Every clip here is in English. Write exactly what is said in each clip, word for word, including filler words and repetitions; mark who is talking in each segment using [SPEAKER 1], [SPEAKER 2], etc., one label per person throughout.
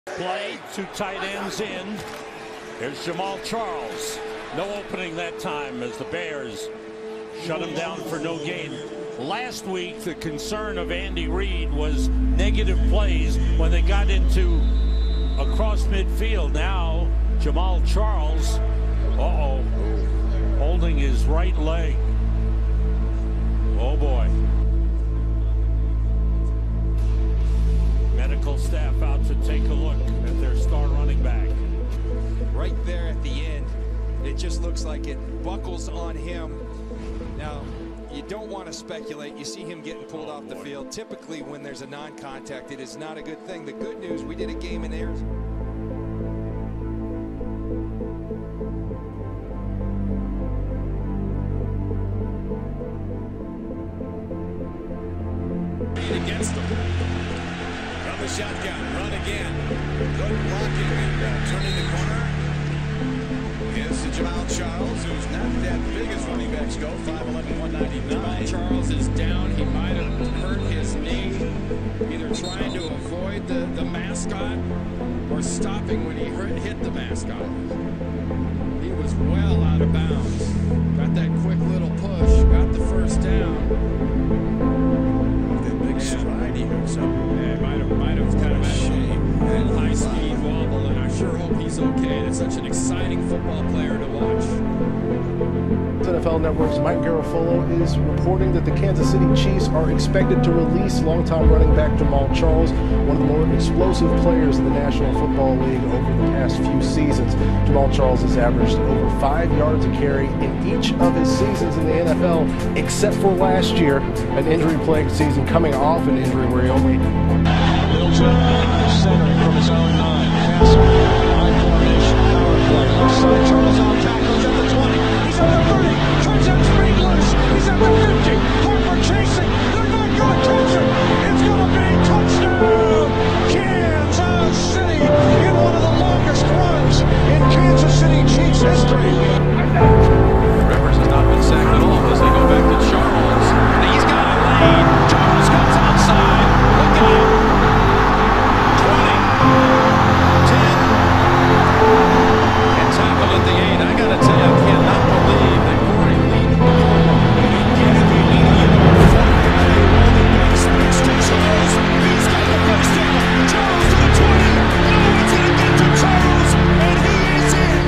[SPEAKER 1] Play, two tight ends in. There's Jamaal Charles. No opening that time as the Bears shut him down for no gain. Last week, the concern of Andy Reid was negative plays when they got into across midfield. Now, Jamaal Charles, uh-oh, holding his right leg. Oh, boy. Medical staff out to take a look at their star running back.
[SPEAKER 2] Right there at the end, it just looks like it buckles on him. Now, you don't want to speculate. You see him getting pulled oh, off boy. the field. Typically, when there's a non-contact, it is not a good thing. The good news, we did a game in Arizona. Against them. From the shotgun, run again. Good blocking and uh, turning the corner. Is to Jamaal Charles, who's not that big as running backs go, five eleven, one ninety-nine. Jamaal Charles is down. He might have hurt his knee, either trying to avoid the, the mascot or stopping when he hurt, hit the mascot. He was well out of bounds. Got that quick little push, got the first down. Stride he hooks up. Yeah, might have, might have kind of shame. And high speed wobble, and I sure hope he's okay. That's such an exciting football player to watch.
[SPEAKER 3] N F L Network's Mike Garafolo is reporting that the Kansas City Chiefs are expected to release longtime running back Jamaal Charles, one of the more explosive players in the National Football League over the past few seasons. Jamaal Charles has averaged over five yards a carry in each of his seasons in the N F L, except for last year, an injury-plagued season coming off an injury where he only...
[SPEAKER 4] Middleton, centering from his own nine, passing, high formation, power play, left side, Charles on tackles at the twenty, he's at the thirty, turns out to break loose, he's at the fifty, Harper chasing, they're not going to catch him, it's going to be touchdown, Kansas City, in one of the longest runs in Kansas City Chiefs history.
[SPEAKER 5] Rivers has not been sacked at all as they go back to Charles, and he's got a lead, Charles comes outside, look out, twenty, ten, and tackled at the eight. I gotta tell you, I cannot believe that Corey Lee Charles, he's got the first down, Charles to the twenty, no one's gonna get to Charles, and he is in.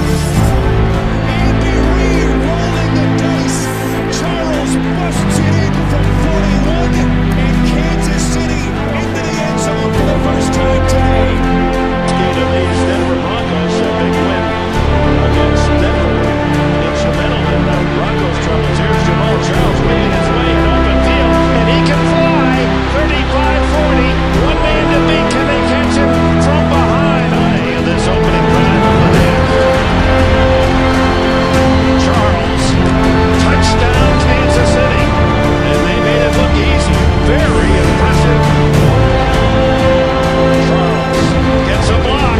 [SPEAKER 5] Andy Reid rolling the dice, Charles busts it in from forty-one, and Kansas City into the end zone for the first time today.
[SPEAKER 4] Kingdom leads Denver Broncos, a big win against Denver. Instrumental in the Broncos' troubles. Here's Jamaal Charles making his way in open field, and he can fly. thirty-five forty, one man to beat. Can they catch him from behind? Eye of this opening drive of the day. Charles, touchdown Kansas City, and they made it look easy. Very impressive. Charles gets a block,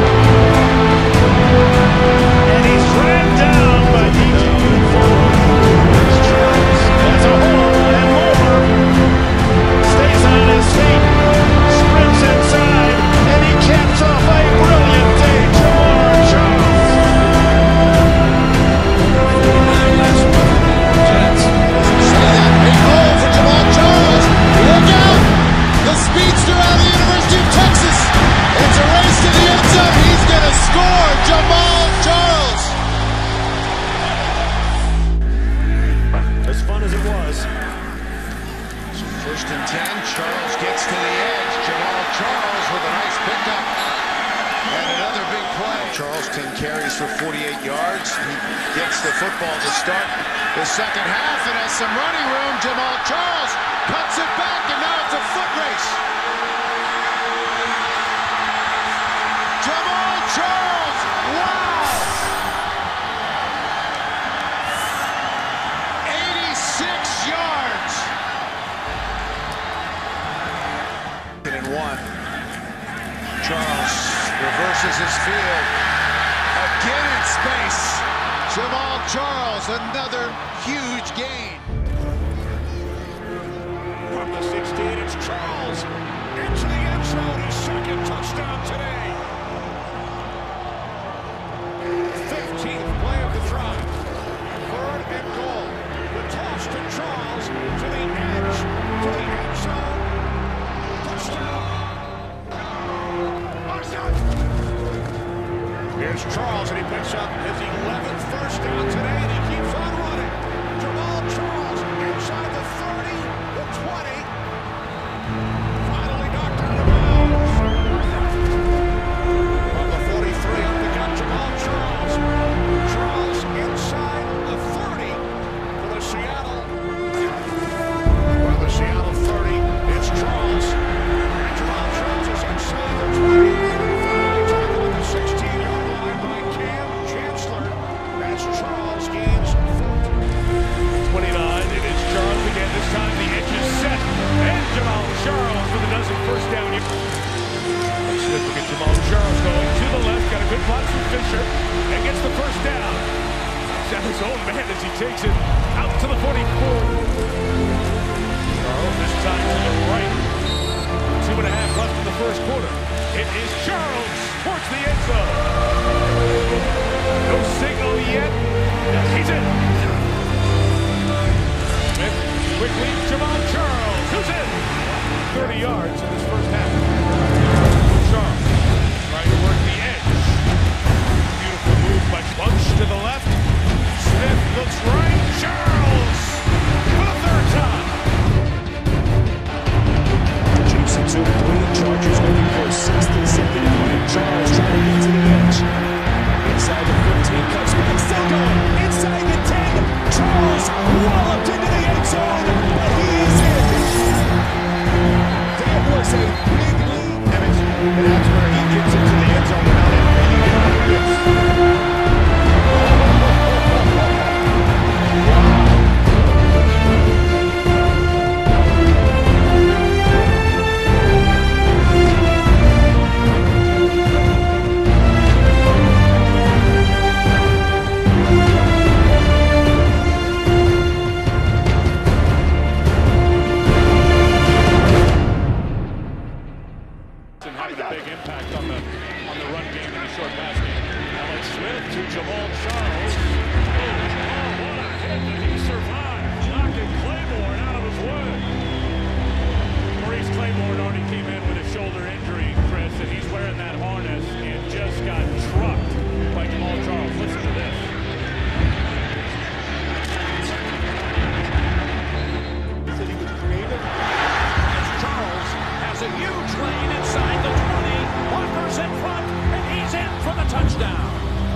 [SPEAKER 4] and he's dragged down by D J There's Charles has a hole and more. Stays on his feet, sprints inside, and he caps off a brilliant day. Jamaal Charles. Jets. Big hole for Jamaal Charles. Look out! The speedster out of the University of Texas. It's a race to the end zone. He's going to score. Jamaal Charles.
[SPEAKER 1] As fun as it was.
[SPEAKER 4] First and ten. Charles gets to the edge. Jamaal Charles with a nice pickup. And another big play. Charles, ten carries for forty-eight yards. He gets the football to start the second half and has some running room. Jamaal Charles cuts it back, and now it's a foot race. Jamaal Charles, wow! eighty-six yards. And one. Charles reverses his field. Again in space. Jamaal Charles, another huge gain.
[SPEAKER 1] From the sixteen, it's Charles.
[SPEAKER 4] into the end zone. His second touchdown today. fifteenth play of the drive. Third and goal. The toss to Charles to the edge, to the end zone. Touchdown. Here's Charles, and he picks up his eleventh first down today, and he keeps on running. Jamaal Charles inside the thirty, the twenty. Finally knocked out of bounds. From the forty-three up the gut, Jamaal Charles. Charles inside the thirty for the Seattle. Well, the Seattle thirty, it's Charles. And Jamaal Charles is inside the twenty. Finally tackled at the sixteen-yard line by Cam Chancellor. That's Charles gains
[SPEAKER 1] twenty-nine, it is Charles again. This time the edge is set. And Jamaal Charles with a dozen first down. Let's look at Jamaal Charles going to the left. Got a good block from Fisher. And gets the first down. He's at his own man as he takes it out to the forty-four. Charles this time to the right. Two and a half left in the first quarter. It is Charles towards the end zone. No signal yet. He's in. Smith quickly, Jamaal Charles, who's in? thirty yards in this first half. Charles trying to work the edge. Beautiful move by Bunch to the left. Smith looks right. Charles for the third time.
[SPEAKER 4] Chiefs in two three. Chargers looking for a sixth consecutive win. Charles trying to get to the edge. Inside the fifteen, cuts, but he's still going. Inside the ten, Charles walloped into the end zone, but he is in. That was a big lead. And that's where he gets into the end zone without anything to do with
[SPEAKER 1] having a big impact on the on the run game and the short pass game. Alex Smith to Jamaal Charles. Oh, Jamaal, what a hit that he survived. Knocking Claiborne out of his way. Maurice Claiborne already came in with a shoulder injury, Chris, and he's wearing that harness and just got trucked by Jamaal Charles. Listen to this.
[SPEAKER 4] He said he was creative. As Charles has a huge lane inside the twenty. Walker's in front, and he's in for the touchdown.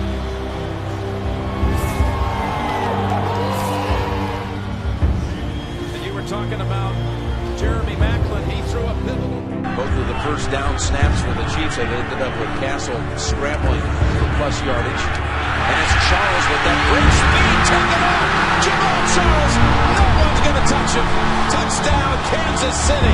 [SPEAKER 4] And you were talking about Jeremy Maclin. He threw a pivotal.
[SPEAKER 5] Both of the first down snaps for the Chiefs have ended up with Castle scrambling for plus yardage. And it's Charles with that great speed. Taken off. Jamaal Charles. No one's going to touch him. Touchdown, Kansas City.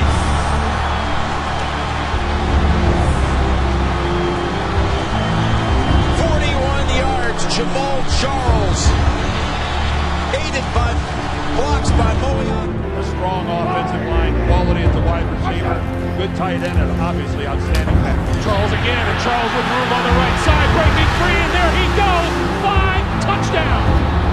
[SPEAKER 5] forty-one yards. Jamaal Charles. Aided by blocks by Moyan.
[SPEAKER 1] A strong offensive line, quality at the wide receiver, good tight end, and obviously outstanding back. Charles again, and Charles with room on the right side, breaking free, and there he goes! Five touchdowns!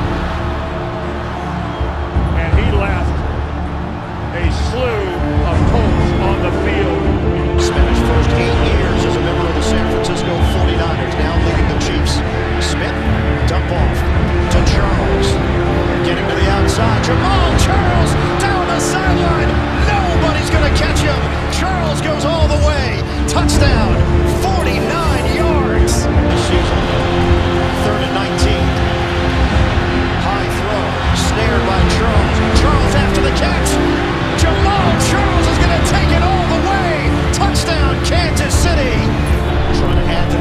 [SPEAKER 1] And he left a slew of Colts on the field.
[SPEAKER 6] Spent his first eight years as a member of the San Francisco forty-niners, now leading the Chiefs. Smith, dump off to Charles. Getting to the outside, Jamaal Charles down the sideline. Nobody's going to catch him. Charles goes all the way. Touchdown, forty-nine yards. This season, third and nineteen. High throw, snared by Charles. Charles after the catch. Jamaal Charles is going to take it all the way. Touchdown, Kansas City. Trying to add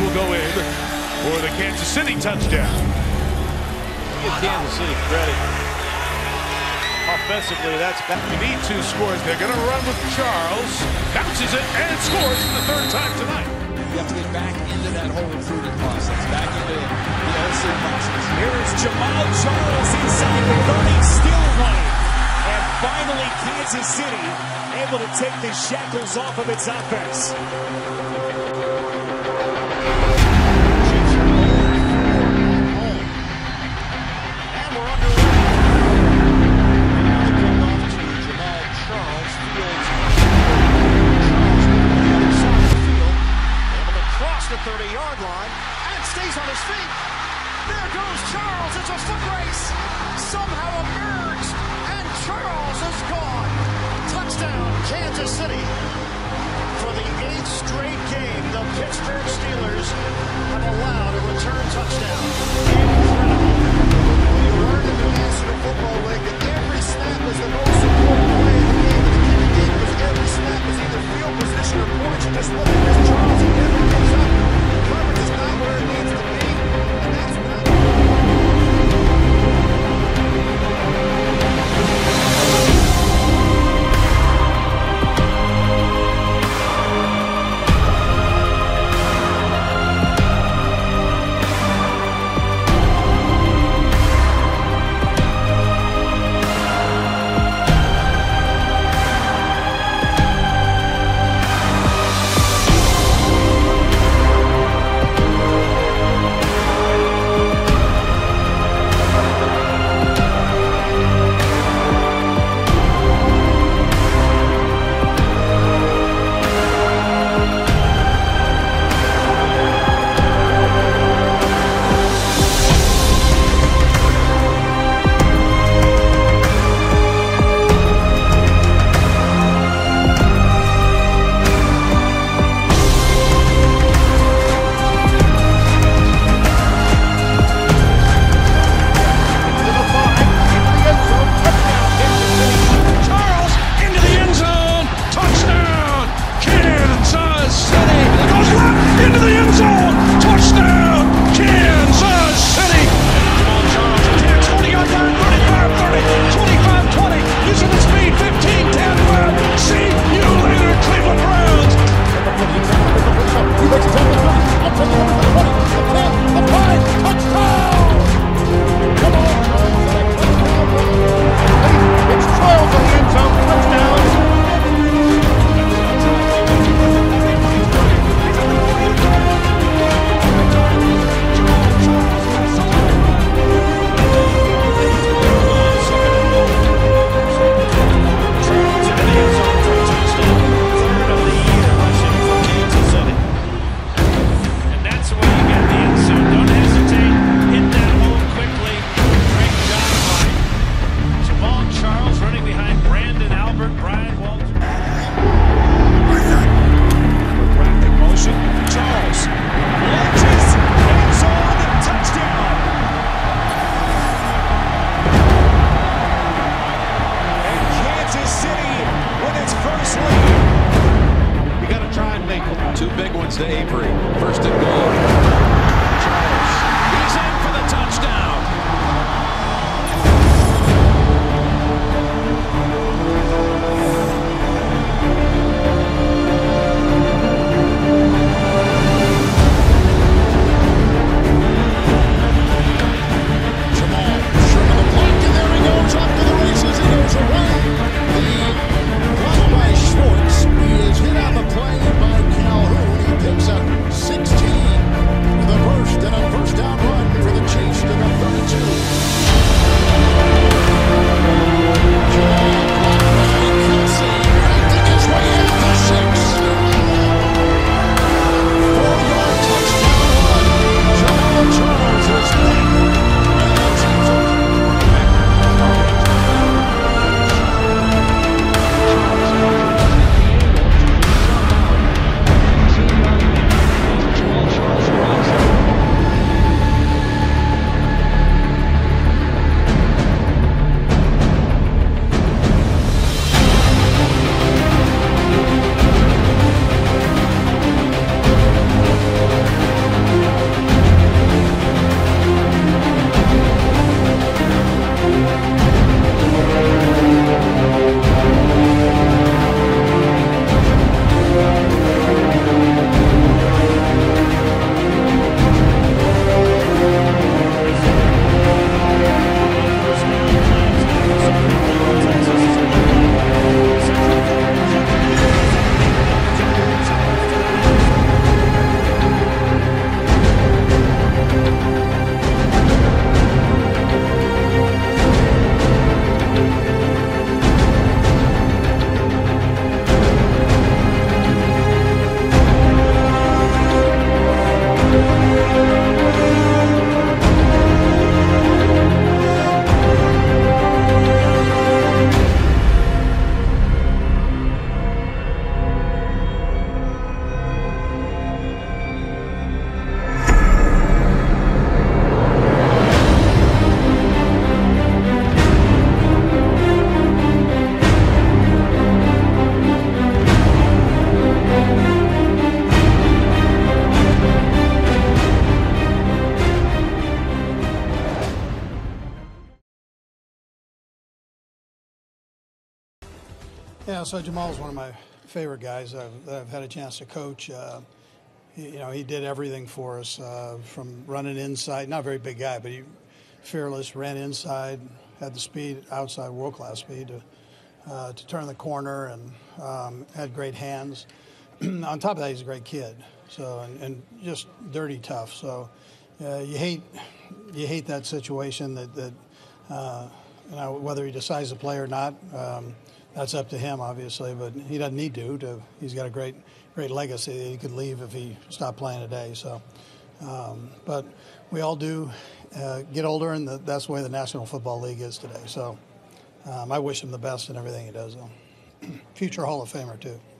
[SPEAKER 7] will go in for the Kansas City touchdown.
[SPEAKER 5] Give Kansas City credit. Offensively, that's back.
[SPEAKER 7] You need two scores. They're going to run with Charles. Bounces it and scores for the third time tonight.
[SPEAKER 8] You have to get back into that whole recruiting process, back into the L C process.
[SPEAKER 9] Here is Jamaal Charles inside the thirty, still running. And finally, Kansas City able to take the shackles off of its offense.
[SPEAKER 6] And we're underway. Now the kickoff to Jamaal Charles. Fields. Charles moving to the other side of the field. Able to cross the thirty-yard line and stays on his feet. There goes Charles. It's a foot race. Somehow emerged, and Charles is gone. Touchdown, Kansas City. For the eighth straight game, the Pittsburgh Steelers have allowed a return touchdown. Incredible. When you learn in the National Football League that every snap is the most important play of the game, and the kind of game is every snap is either field position or points, and just what it is, Charles, he never gives up. Coverage is not where it needs to be, and that's what
[SPEAKER 5] to Avery. First and goal. Charles. He's in for the touchdown.
[SPEAKER 6] Jamaal short of the block, and there he goes off to the races. He goes away. The run by Schwartz. He is hit on the play by Calhoun. He picks up sixteen.
[SPEAKER 10] Yeah, so Jamal's one of my favorite guys I've, that I've had a chance to coach. Uh, he, you know, he did everything for us, uh, from running inside, not a very big guy, but he fearless, ran inside, had the speed, outside, world-class speed to, uh, to turn the corner, and um, had great hands. On top of that, he's a great kid, so and, and just dirty tough. So uh, you hate you hate that situation that, that uh, you know, whether he decides to play or not. Um, That's up to him, obviously, but he doesn't need to. to he's got a great, great legacy that he could leave if he stopped playing today. So, um, but we all do uh, get older, and the, that's the way the National Football League is today. So, um, I wish him the best in everything he does. Though, future Hall of Famer too.